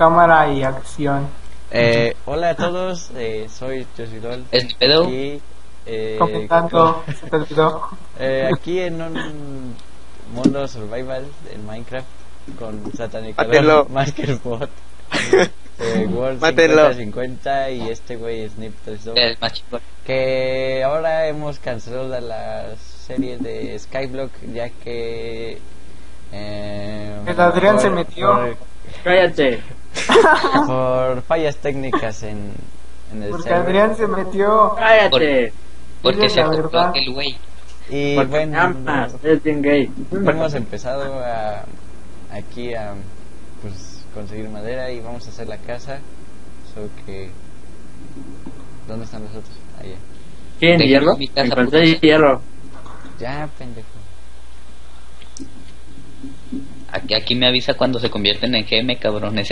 Cámara y acción. Hola a todos, soy Yoshirol. Es mi pedo. Y, Comentando este video. aquí en un mundo survival en Minecraft con Mátenlo. Satanicador, Maskerbot, World Mátenlo. 50 y este güey Snip 32. El más chingón. Que ahora hemos cancelado la serie de Skyblock ya que El Adrián se metió. Cállate. por fallas técnicas en el Porque server. Adrián se metió. Cállate. Porque Diles se la acostó verdad. aquel güey. Y Porque bueno, me amas, eres bien gay. hemos empezado aquí a pues conseguir madera y vamos a hacer la casa. Solo que ¿dónde están los otros? Allá. ¿Quién? Déjame ¿Hierro? mi casa, Encontré putos. hierro. Ya, pendejo. Aquí me avisa cuando se convierten en GM, cabrones,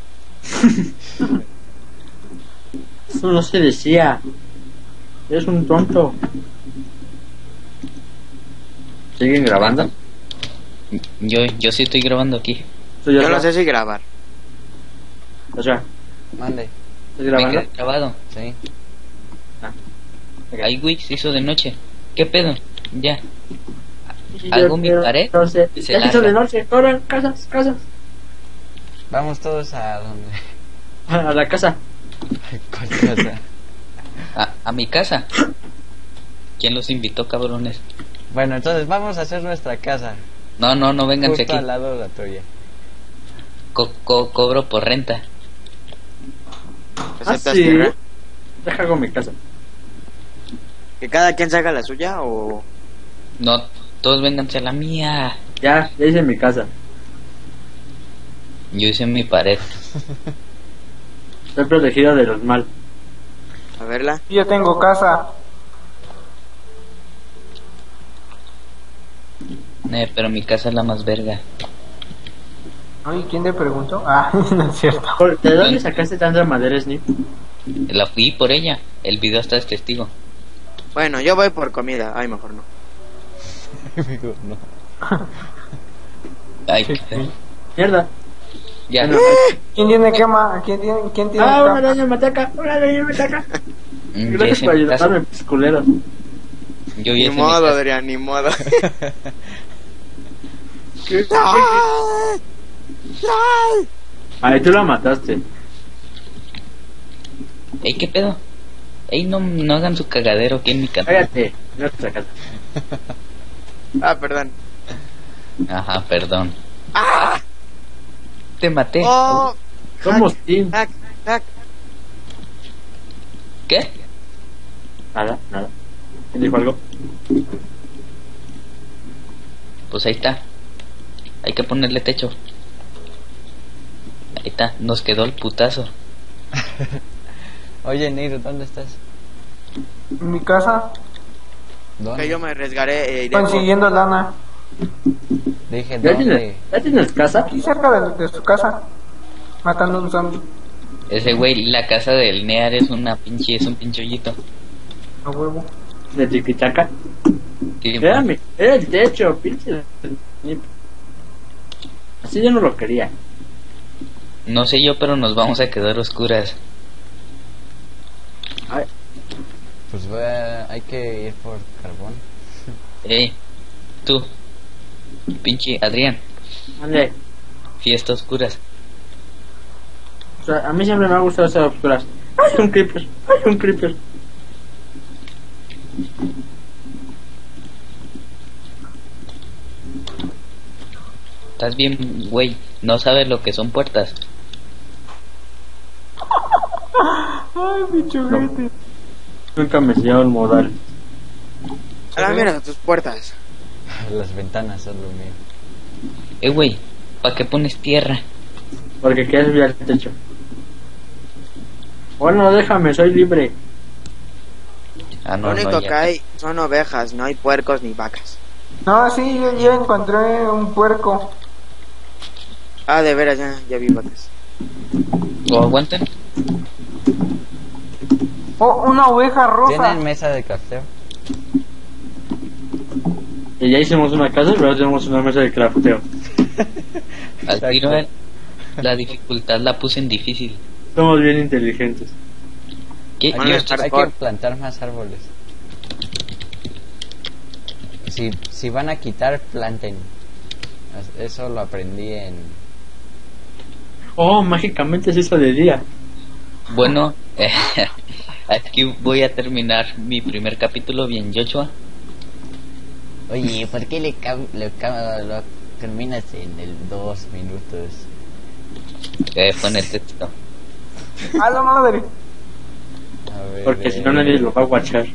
Eso no se decía. Eres un tonto. ¿Siguen grabando? Yo sí estoy grabando aquí. ¿Soy Yo no sé si grabar. O sea, Mande. ¿estás Me grabando? quedé grabado. Sí. Ok. Ay, güey, se hizo de noche. ¿Qué pedo? Ya. Hago mi pared No sé. y se Ya se hizo larga. de noche. Corran, casas. Vamos todos a donde. A la casa. ¿Cuál casa? A mi casa. ¿Quién los invitó, cabrones? Bueno, entonces vamos a hacer nuestra casa. No, vénganse Justo aquí. al lado de la tuya. Cobro por renta. ¿Aceptas sí. tierra? Deja con mi casa. ¿Que cada quien saca la suya o...? No, todos vénganse a la mía. Ya hice mi casa. Yo hice mi pared. Estoy protegido de los mal. A verla. Yo tengo casa. Pero mi casa es la más verga. Ay, ¿quién te preguntó? Ah, no es cierto. ¿De dónde sacaste tanta madera, Snip? La fui por ella. El video está es testigo. Bueno, yo voy por comida. Ay, mejor no. Digo, no. Ay, Mierda. ya. ¿Quién tiene cama? ¿Quién tiene Ah, una cama? araña me ataca. Una araña me ataca. Ya Gracias hice por mi casa. ayudarme, pues, culero. Yo ya Ni hice mi modo, casa. Adrián, ni modo. ¿Qué? ¡Ay! ¡Ay! Ay, tú la mataste. Ey, ¿qué pedo? Ey, no hagan su cagadero aquí en mi casa. Cállate. No te sacas. Ah, perdón. Ajá, perdón. ¡Ah! Te maté. ¡Oh! Somos team. Hack, hack. ¿Qué? Nada. ¿Quién dijo algo? Pues ahí está. Hay que ponerle techo. Ahí está, nos quedó el putazo. Oye, Neiro, ¿dónde estás? En mi casa, ¿Dónde? Que yo me arriesgaré y dejo. consiguiendo lana. Dije, ¿Ya ¿dónde? tienes casa? Aquí cerca de su casa. Matando a un zombie. Ese güey, la casa del Near es un pinche hoyito. A huevo. ¿De Tiquichaca? Sí, Era el techo, pinche Snip. Así yo no lo quería. no sé yo, pero nos vamos a quedar oscuras. Ay, Pues hay que ir por carbón. Tú, pinche Adrián, ande. fiesta oscuras. O sea, a mí siempre me ha gustado esas oscuras. Hay un creeper. Estás bien, güey, no sabes lo que son puertas. Ay, mi chuguete. Nunca me enseñaron modal. Ahora mira tus puertas. Las ventanas son lo mío. Güey, ¿para qué pones tierra? Porque quieres subir al techo. Bueno, déjame, soy libre. Ah, Lo no, único no, que ya. hay son ovejas, no hay puercos ni vacas. No, sí, yo encontré un puerco. Ah, de veras, ya vi vacas. ¿Lo aguantan? Oh, una oveja rosa. ¿Tienen mesa de crafteo? Y ya hicimos una casa, pero ahora tenemos una mesa de crafteo. Al tiro, La dificultad la puse en difícil. Somos bien inteligentes. ¿Qué? Bueno, Yo- está- Hay que plantar más árboles. Si van a quitar, planten. Eso lo aprendí en... Oh, mágicamente se hizo de día. Bueno, aquí voy a terminar mi primer capítulo bien, Joshua. Oye, ¿por qué lo terminas en el 2 minutos? Fue en el texto. A la madre. A ver, Porque si no nadie lo va a guachar.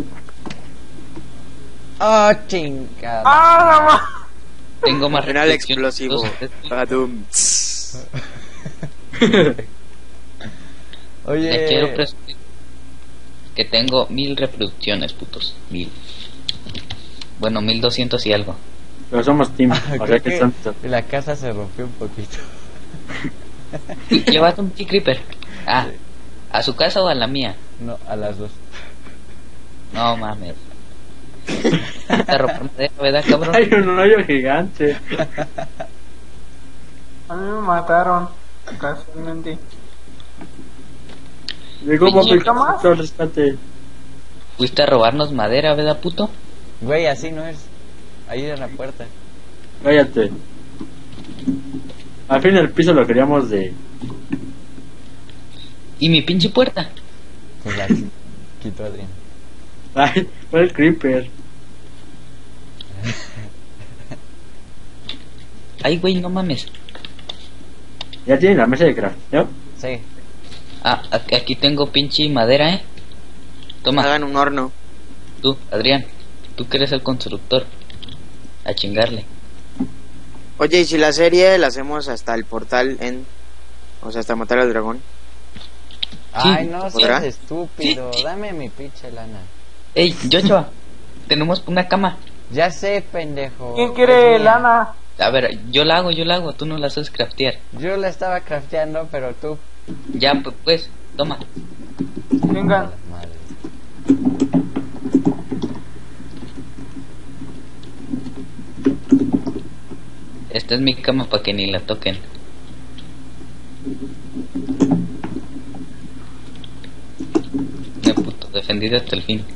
¡Oh, chingada! ¡Ah, la madre! Tengo más Final reflexiones. explosivo. Badum. Oye, Les quiero presumir que tengo 1000 reproducciones, putos. 1000. Bueno, 1200 y algo. Pero somos team. O creo sea que que son... la casa se rompió un poquito. ¿Llevaste un Creeper? Ah, ¿a su casa o a la mía? No, a las dos. No mames. Te romper madera, ¿verdad, cabrón? Hay un hoyo gigante. A mí me mataron. Casualmente. Llegó Oye, Bob el ¿qué más? constructor, rescate. Fuiste a robarnos madera, ¿verdad, puto? Güey, así no es. Ahí en la puerta. Cállate. Al fin el piso lo queríamos de... ¿Y mi pinche puerta? Pues la quitó Adrián. Ay, fue el creeper. Ay, güey, no mames. Ya tiene la mesa de crafteo. Sí. Ah, aquí tengo pinche madera, ¿eh? Toma, Hagan un horno. tú, Adrián. Tú que eres el constructor. A chingarle. Oye, y si la serie la hacemos hasta el portal en... O sea, hasta matar al dragón. Ay, no ¿podrá? seas estúpido. Sí. Dame mi pinche lana. Ey, Joshua, tenemos una cama. Ya sé, pendejo. ¿Quién quiere Es mía. lana? A ver, yo la hago, tú no la sabes craftear. Yo la estaba crafteando, pero tú... Ya, pues, toma. Vengan. Madre. Esta es mi cama para que ni la toquen. Me puto, defendido hasta el fin.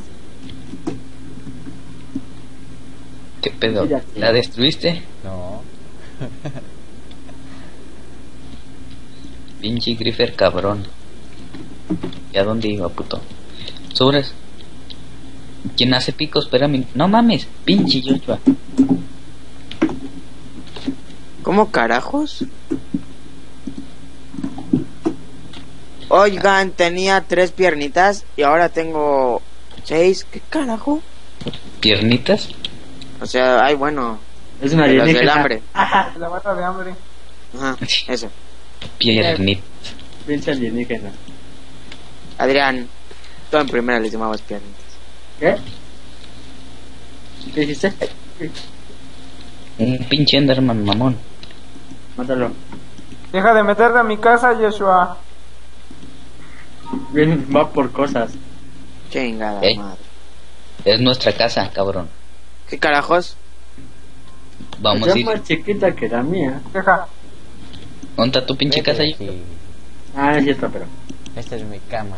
¿Qué pedo? ¿La destruiste? No. Pinche Griffer cabrón. ¿Y a dónde iba, puto? Sobres. ¿Quién hace pico? Espérame. No mames, pinche Joshua. ¿Cómo carajos? Oigan, tenía 3 piernitas y ahora tengo 6. ¿Qué carajo? ¿Piernitas? O sea, ay, bueno, Es una de las del alienígena. hambre. La barra de hambre. Ajá, eso. Piernitas. Pinche alienígena. Adrián, tú en primera les llamabas piernitas. ¿Qué? ¿Qué dijiste? Un pinche Enderman mamón. Mátalo. Deja de meterte a mi casa, Joshua. Bien, va por cosas. Chingada madre. Es nuestra casa, cabrón. ¿Qué carajos? Vamos Es a ir. más chiquita que la mía. Deja. ¿Dónde está tu pinche Vete casa? de aquí. Ah, es cierto, pero... Esta es mi cama.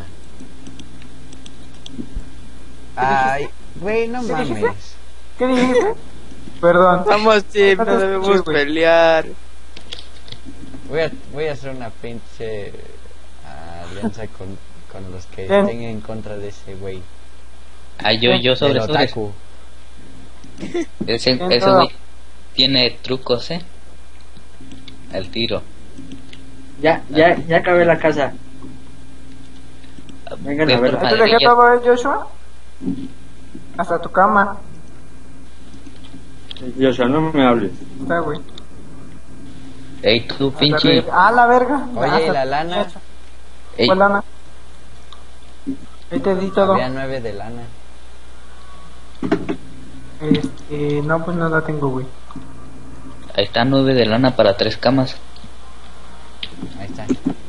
Ay, güey, no ¿Qué dijiste? mames. ¿Qué dijiste? Perdón. Vamos, Tim, No no te debemos escuché, güey. pelear. Voy a hacer una pinche alianza con los que Bien. estén en contra de ese güey. Ah, yo sobre El sobres. otaku. Ese En ese todo. güey tiene trucos, al tiro. Ya acabé la casa. Vengan a Ve verla. por ¿Ya te dejé madrillas. todo, Joshua? Hasta tu cama. Joshua, no me hables. Está, güey. Ey, tú Hasta pinche. arriba. Ah, la verga. Oye, Hasta ¿y la tu lana? techo. Ey, ¿Cuál lana? Ahí te di todo. Había 9 de lana. No, pues no la tengo, güey. ahí está 9 de lana para 3 camas. Ahí está.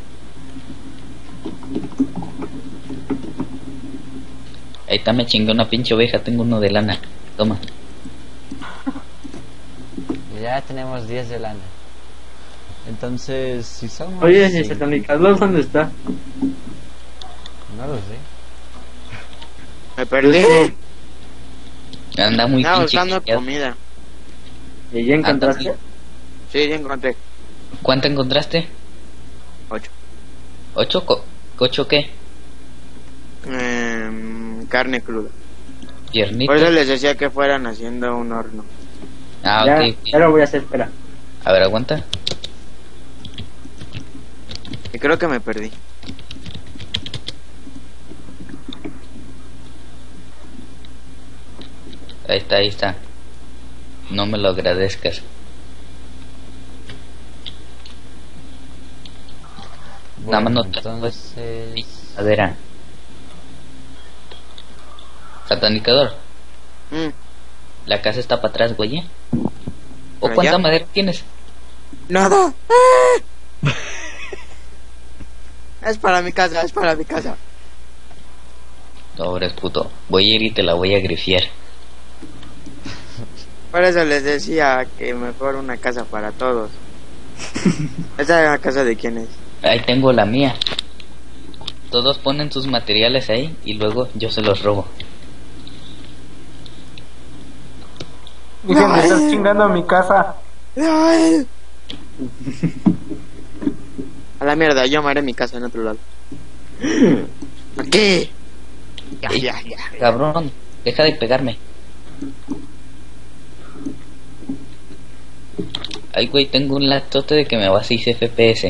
Ahí está, me chingué una pinche oveja, tengo uno de lana. Toma. Ya tenemos 10 de lana. Entonces, si somos... Oye, si cinco- Satanicador, ¿dónde está? No lo sé. Me perdí. Anda muy Estaba pinche buscando quillado. comida. ¿Y ya encontraste? Sí, ya encontré. ¿Cuánto encontraste? 8. ¿Ocho qué? Carne cruda. Piernita. Por eso les decía que fueran haciendo un horno. Ah, Ya, ok. ya lo voy a hacer, espera. A ver, aguanta. Y creo que me perdí. Ahí está, ahí está. No me lo agradezcas. Nada más no te entonces... madera. Satanicador, Mm, la casa está para atrás, güey. ¿O ¿Para cuánta allá? madera tienes? ¡Nada! Es para mi casa, es para mi casa. Pobres puto. Voy a ir y te la voy a grifiar. Por eso les decía que mejor una casa para todos. ¿Esa es la casa de quién es? Ahí tengo la mía. Todos ponen sus materiales ahí y luego yo se los robo. Dije, me estás chingando a mi casa. ¡Ay! A la mierda, yo me haré mi casa en otro lado. ¿Qué? Ya. Cabrón, deja de pegarme. Ay, güey, tengo un latote de que me va a 6 FPS.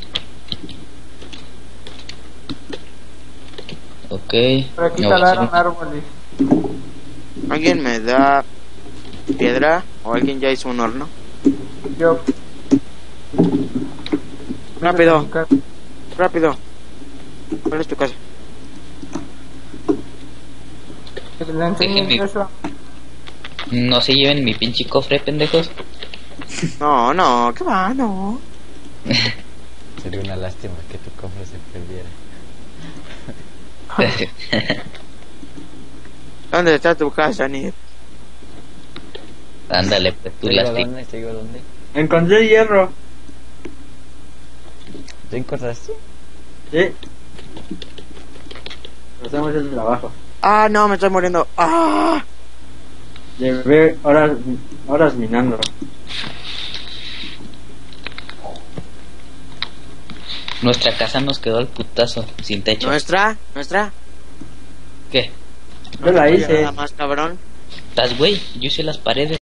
Ok. Por aquí me voy a hacer talaron árboles. ¿Alguien me da piedra? ¿O alguien ya hizo un horno? Yo. Rápido. Mi casa. Rápido. ¿Cuál es tu casa? Que le enseñe Déjenme. eso. No se lleven mi pinche cofre, pendejos. No, ¿qué va? No. Sería una lástima que tu cofre se perdiera. ¿Dónde está tu casa, Nir? Ándale, pues tú ¿Te digo las dónde? ¿Te digo dónde? Encontré hierro. ¿Ya encontraste? Sí. Lo hacemos desde abajo. Ah, no, me estoy muriendo. Ah. Llevé horas minando. Nuestra casa nos quedó al putazo, sin techo. ¿Nuestra? ¿Qué? Yo la Oye, hice. nada más, cabrón. ¿Estás, güey? Yo hice las paredes.